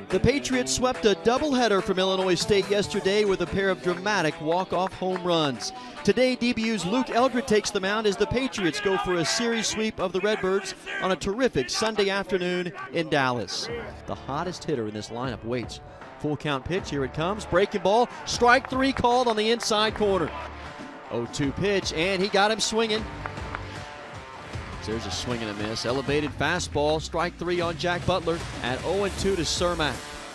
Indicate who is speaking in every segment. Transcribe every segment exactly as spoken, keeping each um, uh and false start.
Speaker 1: The Patriots swept a doubleheader from Illinois State yesterday with a pair of dramatic walk-off home runs. Today, D B U's Luke Eldred takes the mound as the Patriots go for a series sweep of the Redbirds on a terrific Sunday afternoon in Dallas. The hottest hitter in this lineup waits. Full count pitch, here it comes, breaking ball, strike three called on the inside corner. oh two pitch, and he got him swinging. There's a swing and a miss. Elevated fastball, strike three on Jack Butler at oh and two to Cermak.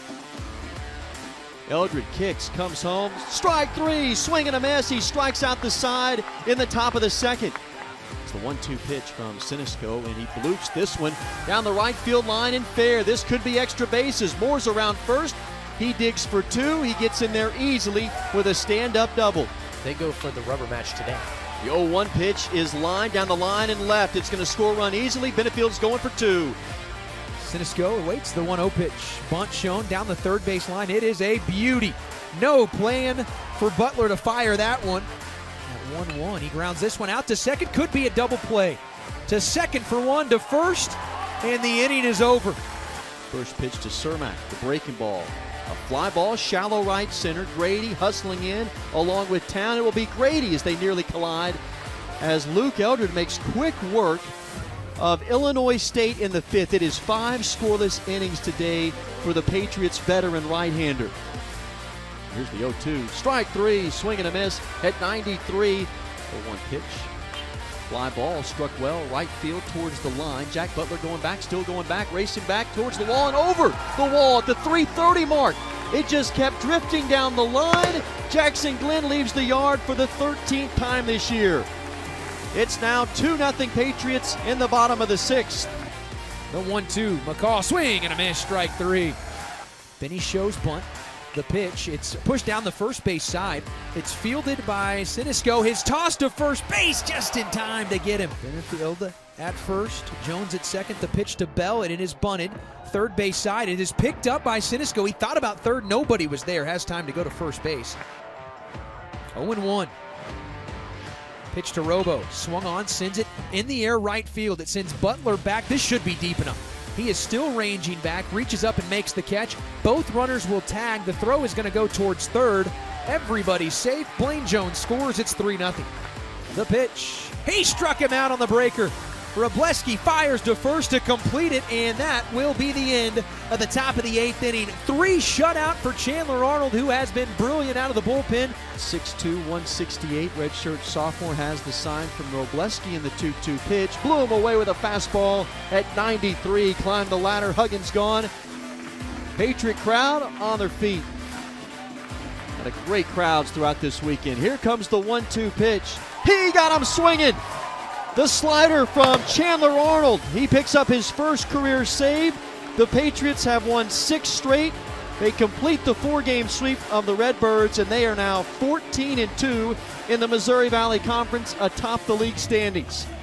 Speaker 1: Eldred kicks, comes home, strike three, swing and a miss. He strikes out the side in the top of the second. It's the one two pitch from Sinisco, and he bloops this one down the right field line and fair. This could be extra bases. Moore's around first. He digs for two. He gets in there easily with a stand-up double.
Speaker 2: They go for the rubber match today.
Speaker 1: The oh one pitch is lined down the line and left. It's going to score run easily. Benefield's going for two.
Speaker 3: Sinisco awaits the one oh pitch. Bunt shown down the third base line. It is a beauty. No plan for Butler to fire that one. At one one, he grounds this one out to second. Could be a double play. To second for one, to first, and the inning is over.
Speaker 1: First pitch to Cermak, the breaking ball. A fly ball, shallow right center. Grady hustling in along with Town. It will be Grady as they nearly collide as Luke Eldred makes quick work of Illinois State in the fifth. It is five scoreless innings today for the Patriots veteran right-hander. Here's the oh two. Strike three, swing and a miss at ninety-three. oh one pitch. Fly ball struck well, right field towards the line. Jack Butler going back, still going back, racing back towards the wall and over the wall at the three thirty mark. It just kept drifting down the line. Jackson Glenn leaves the yard for the thirteenth time this year. It's now two nothing Patriots in the bottom of the sixth.
Speaker 3: The one two, McCall swing and a miss, strike three. Then he shows bunt. The pitch, it's pushed down the first base side. It's fielded by Sinisco. His toss to first base just in time to get him. Benefield at first, Jones at second. The pitch to Bell, and it is bunted. Third base side, it is picked up by Sinisco. He thought about third, nobody was there. Has time to go to first base. oh and one. Pitch to Robo, swung on, sends it in the air right field. It sends Butler back. This should be deep enough. He is still ranging back, reaches up and makes the catch. Both runners will tag. The throw is going to go towards third. Everybody's safe. Blaine Jones scores. It's three nothing. The pitch. He struck him out on the breaker. Wrobleski fires to first to complete it, and that will be the end of the top of the eighth inning. Three shutout for Chandler Arnold, who has been brilliant out of the bullpen.
Speaker 1: six two, one sixty-eight, redshirt sophomore has the sign from Wrobleski in the two two pitch. Blew him away with a fastball at ninety-three. Climbed the ladder. Huggins gone. Patriot crowd on their feet. Had a great crowds throughout this weekend. Here comes the one two pitch. He got him swinging. The slider from Chandler Arnold. He picks up his first career save. The Patriots have won six straight. They complete the four-game sweep of the Redbirds, and they are now fourteen and two in the Missouri Valley Conference atop the league standings.